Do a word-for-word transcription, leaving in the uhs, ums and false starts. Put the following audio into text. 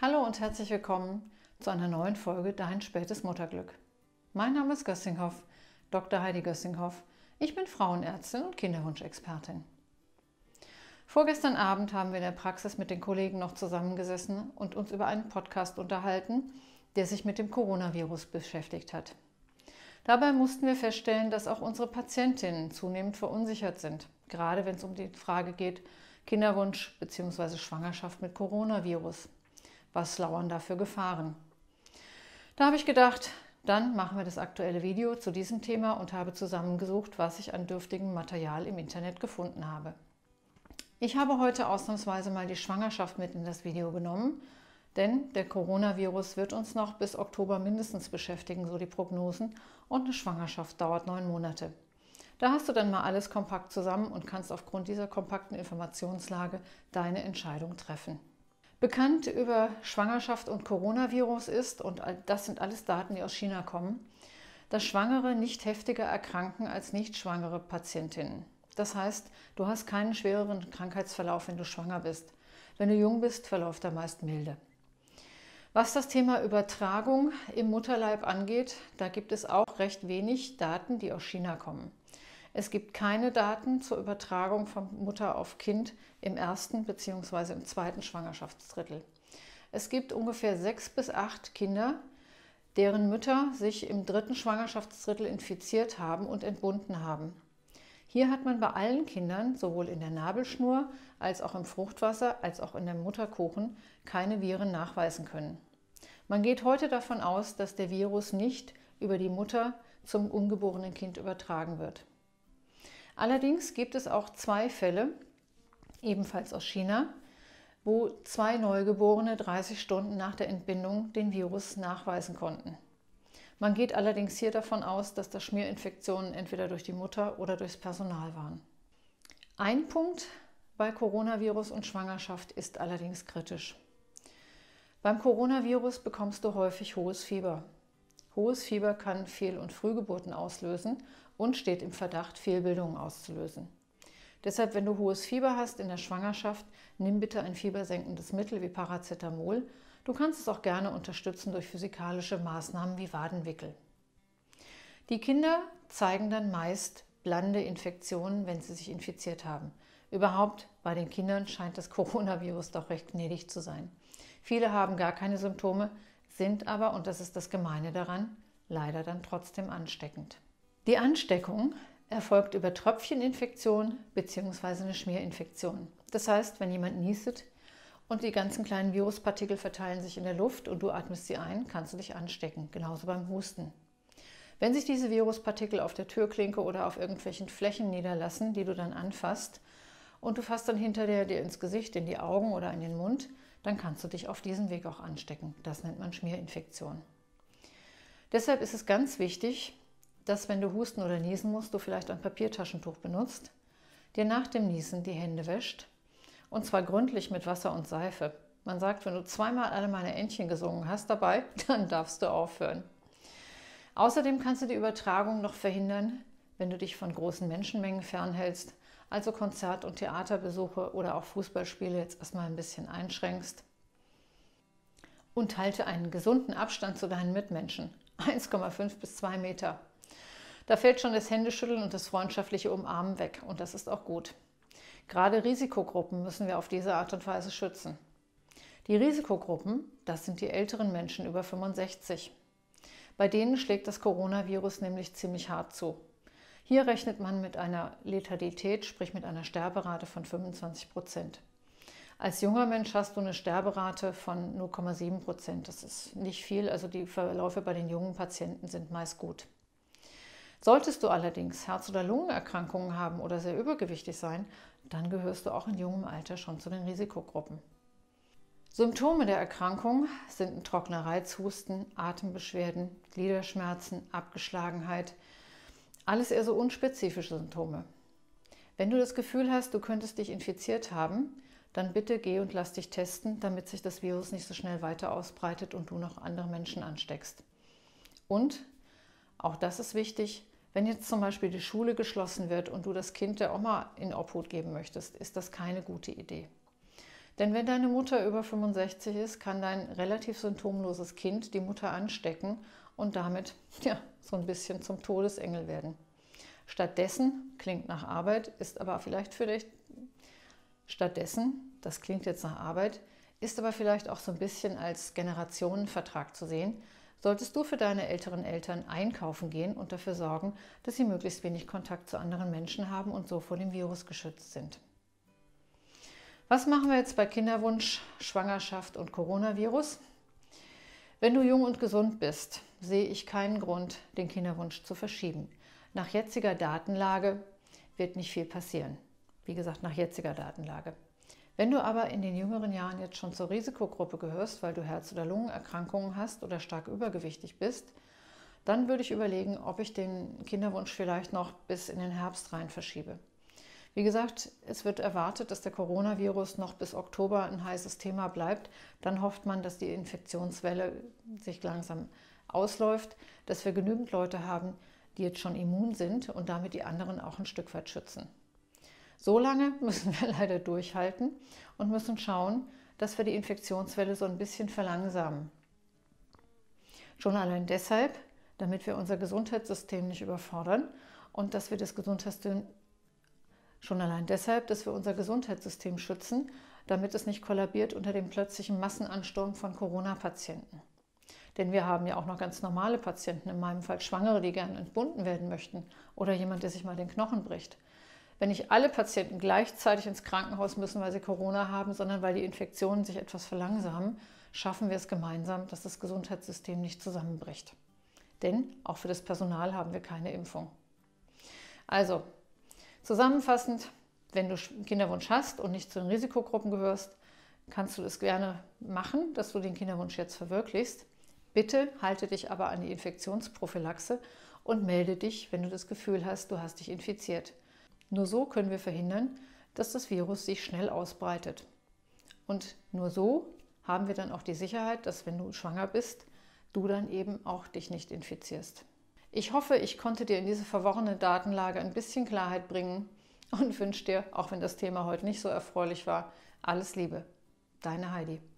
Hallo und herzlich willkommen zu einer neuen Folge Dein spätes Mutterglück. Mein Name ist Gössinghoff, Doktor Heidi Gössinghoff. Ich bin Frauenärztin und Kinderwunschexpertin. Vorgestern Abend haben wir in der Praxis mit den Kollegen noch zusammengesessen und uns über einen Podcast unterhalten, der sich mit dem Coronavirus beschäftigt hat. Dabei mussten wir feststellen, dass auch unsere Patientinnen zunehmend verunsichert sind, gerade wenn es um die Frage geht, Kinderwunsch bzw. Schwangerschaft mit Coronavirus. Was lauern da für Gefahren? Da habe ich gedacht, dann machen wir das aktuelle Video zu diesem Thema und habe zusammengesucht, was ich an dürftigem Material im Internet gefunden habe. Ich habe heute ausnahmsweise mal die Schwangerschaft mit in das Video genommen, denn der Coronavirus wird uns noch bis Oktober mindestens beschäftigen, so die Prognosen, und eine Schwangerschaft dauert neun Monate. Da hast du dann mal alles kompakt zusammen und kannst aufgrund dieser kompakten Informationslage deine Entscheidung treffen. Bekannt über Schwangerschaft und Coronavirus ist, und das sind alles Daten, die aus China kommen, dass Schwangere nicht heftiger erkranken als nicht schwangere Patientinnen. Das heißt, du hast keinen schwereren Krankheitsverlauf, wenn du schwanger bist. Wenn du jung bist, verläuft er meist milde. Was das Thema Übertragung im Mutterleib angeht, da gibt es auch recht wenig Daten, die aus China kommen. Es gibt keine Daten zur Übertragung von Mutter auf Kind im ersten bzw. im zweiten Schwangerschaftsdrittel. Es gibt ungefähr sechs bis acht Kinder, deren Mütter sich im dritten Schwangerschaftsdrittel infiziert haben und entbunden haben. Hier hat man bei allen Kindern, sowohl in der Nabelschnur als auch im Fruchtwasser als auch in der Mutterkuchen, keine Viren nachweisen können. Man geht heute davon aus, dass der Virus nicht über die Mutter zum ungeborenen Kind übertragen wird. Allerdings gibt es auch zwei Fälle, ebenfalls aus China, wo zwei Neugeborene dreißig Stunden nach der Entbindung den Virus nachweisen konnten. Man geht allerdings hier davon aus, dass das Schmierinfektionen entweder durch die Mutter oder durchs Personal waren. Ein Punkt bei Coronavirus und Schwangerschaft ist allerdings kritisch. Beim Coronavirus bekommst du häufig hohes Fieber. Hohes Fieber kann Fehl- und Frühgeburten auslösen und steht im Verdacht, Fehlbildungen auszulösen. Deshalb, wenn du hohes Fieber hast in der Schwangerschaft, nimm bitte ein fiebersenkendes Mittel wie Paracetamol. Du kannst es auch gerne unterstützen durch physikalische Maßnahmen wie Wadenwickel. Die Kinder zeigen dann meist blande Infektionen, wenn sie sich infiziert haben. Überhaupt bei den Kindern scheint das Coronavirus doch recht gnädig zu sein. Viele haben gar keine Symptome, sind aber, und das ist das Gemeine daran, leider dann trotzdem ansteckend. Die Ansteckung erfolgt über Tröpfcheninfektion bzw. eine Schmierinfektion. Das heißt, wenn jemand niestet und die ganzen kleinen Viruspartikel verteilen sich in der Luft und du atmest sie ein, kannst du dich anstecken, genauso beim Husten. Wenn sich diese Viruspartikel auf der Türklinke oder auf irgendwelchen Flächen niederlassen, die du dann anfasst, und du fasst dann hinterher dir ins Gesicht, in die Augen oder in den Mund, dann kannst du dich auf diesem Weg auch anstecken. Das nennt man Schmierinfektion. Deshalb ist es ganz wichtig, dass, wenn du husten oder niesen musst, du vielleicht ein Papiertaschentuch benutzt, dir nach dem Niesen die Hände wäscht, und zwar gründlich mit Wasser und Seife. Man sagt, wenn du zweimal Alle meine Entchen gesungen hast dabei, dann darfst du aufhören. Außerdem kannst du die Übertragung noch verhindern, wenn du dich von großen Menschenmengen fernhältst, also Konzert- und Theaterbesuche oder auch Fußballspiele jetzt erstmal ein bisschen einschränkst. Und halte einen gesunden Abstand zu deinen Mitmenschen, eins Komma fünf bis zwei Meter. Da fällt schon das Händeschütteln und das freundschaftliche Umarmen weg, und das ist auch gut. Gerade Risikogruppen müssen wir auf diese Art und Weise schützen. Die Risikogruppen, das sind die älteren Menschen über fünfundsechzig. Bei denen schlägt das Coronavirus nämlich ziemlich hart zu. Hier rechnet man mit einer Letalität, sprich mit einer Sterberate von fünfundzwanzig Prozent. Als junger Mensch hast du eine Sterberate von null Komma sieben Prozent. Das ist nicht viel, also die Verläufe bei den jungen Patienten sind meist gut. Solltest du allerdings Herz- oder Lungenerkrankungen haben oder sehr übergewichtig sein, dann gehörst du auch in jungem Alter schon zu den Risikogruppen. Symptome der Erkrankung sind ein trockener Reizhusten, Atembeschwerden, Gliederschmerzen, Abgeschlagenheit. Alles eher so unspezifische Symptome. Wenn du das Gefühl hast, du könntest dich infiziert haben, dann bitte geh und lass dich testen, damit sich das Virus nicht so schnell weiter ausbreitet und du noch andere Menschen ansteckst. Und, auch das ist wichtig, wenn jetzt zum Beispiel die Schule geschlossen wird und du das Kind der Oma in Obhut geben möchtest, ist das keine gute Idee. Denn wenn deine Mutter über fünfundsechzig ist, kann dein relativ symptomloses Kind die Mutter anstecken und damit ja, so ein bisschen zum Todesengel werden. Stattdessen, klingt nach Arbeit, ist aber vielleicht für dich, stattdessen, das klingt jetzt nach Arbeit, ist aber vielleicht auch so ein bisschen als Generationenvertrag zu sehen, solltest du für deine älteren Eltern einkaufen gehen und dafür sorgen, dass sie möglichst wenig Kontakt zu anderen Menschen haben und so vor dem Virus geschützt sind. Was machen wir jetzt bei Kinderwunsch, Schwangerschaft und Coronavirus? Wenn du jung und gesund bist, sehe ich keinen Grund, den Kinderwunsch zu verschieben. Nach jetziger Datenlage wird nicht viel passieren. Wie gesagt, nach jetziger Datenlage. Wenn du aber in den jüngeren Jahren jetzt schon zur Risikogruppe gehörst, weil du Herz- oder Lungenerkrankungen hast oder stark übergewichtig bist, dann würde ich überlegen, ob ich den Kinderwunsch vielleicht noch bis in den Herbst rein verschiebe. Wie gesagt, es wird erwartet, dass der Coronavirus noch bis Oktober ein heißes Thema bleibt. Dann hofft man, dass die Infektionswelle sich langsam ausläuft, dass wir genügend Leute haben, die jetzt schon immun sind und damit die anderen auch ein Stück weit schützen. So lange müssen wir leider durchhalten und müssen schauen, dass wir die Infektionswelle so ein bisschen verlangsamen. Schon allein deshalb, damit wir unser Gesundheitssystem nicht überfordern und dass wir das Gesundheitssystem Schon allein deshalb, dass wir unser Gesundheitssystem schützen, damit es nicht kollabiert unter dem plötzlichen Massenansturm von Corona-Patienten. Denn wir haben ja auch noch ganz normale Patienten, in meinem Fall Schwangere, die gerne entbunden werden möchten oder jemand, der sich mal den Knochen bricht. Wenn nicht alle Patienten gleichzeitig ins Krankenhaus müssen, weil sie Corona haben, sondern weil die Infektionen sich etwas verlangsamen, schaffen wir es gemeinsam, dass das Gesundheitssystem nicht zusammenbricht. Denn auch für das Personal haben wir keine Impfung. Also, zusammenfassend, wenn du Kinderwunsch hast und nicht zu den Risikogruppen gehörst, kannst du es gerne machen, dass du den Kinderwunsch jetzt verwirklichst. Bitte halte dich aber an die Infektionsprophylaxe und melde dich, wenn du das Gefühl hast, du hast dich infiziert. Nur so können wir verhindern, dass das Virus sich schnell ausbreitet. Und nur so haben wir dann auch die Sicherheit, dass wenn du schwanger bist, du dann eben auch dich nicht infizierst. Ich hoffe, ich konnte dir in diese verworrene Datenlage ein bisschen Klarheit bringen und wünsche dir, auch wenn das Thema heute nicht so erfreulich war, alles Liebe. Deine Heidi.